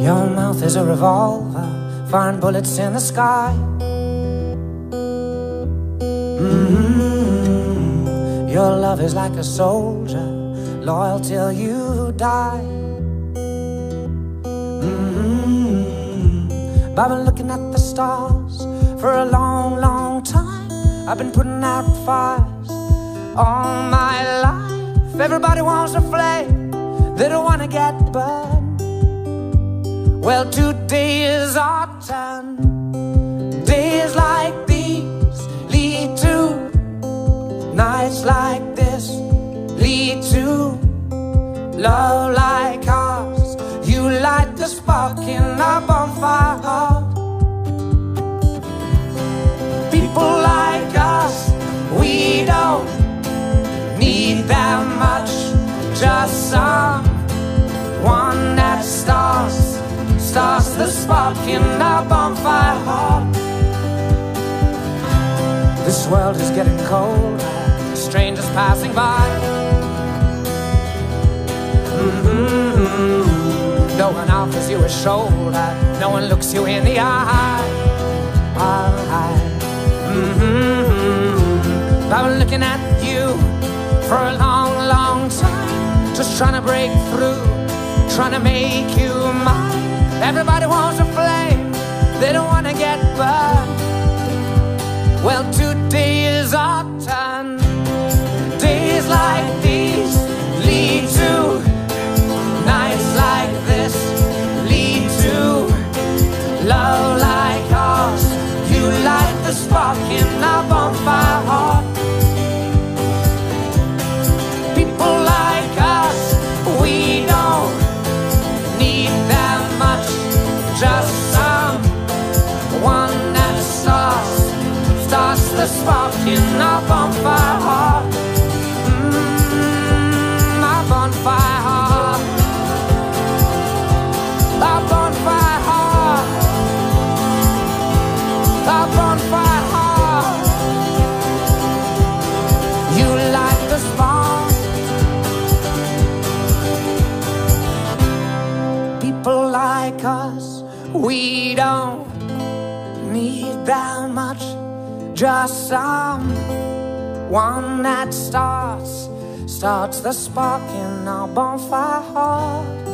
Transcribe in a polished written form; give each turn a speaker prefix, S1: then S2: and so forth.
S1: Your mouth is a revolver, firing bullets in the sky. Your love is like a soldier, loyal till you die. I've been looking at the stars for a long, long time. I've been putting out fires all my life. Everybody wants a flame, they don't want to get burned. Well, today is our turn. Days like these lead to nights like this, lead to love like ours. You light the spark in our bonfire heart. People like us, we don't need that much. Just someone that starts the spark in our bonfire heart. This world is getting cold, strangers passing by. No one offers you a shoulder, no one looks you in the eye. I've been looking at you for a long, long time, just trying to break through, trying to make you mine. Everybody wants a flame, they don't want to get burned. Well, today is our turn. Days like these lead to nights like this, lead to love like ours. You light the spark in our bonfire heart. People like us, we don't need that much. Just someone that starts the spark in our bonfire heart. Our bonfire heart. Our bonfire heart. Our bonfire heart. You light the spark. People like us, we don't need that much. Just someone that starts the spark in our bonfire heart.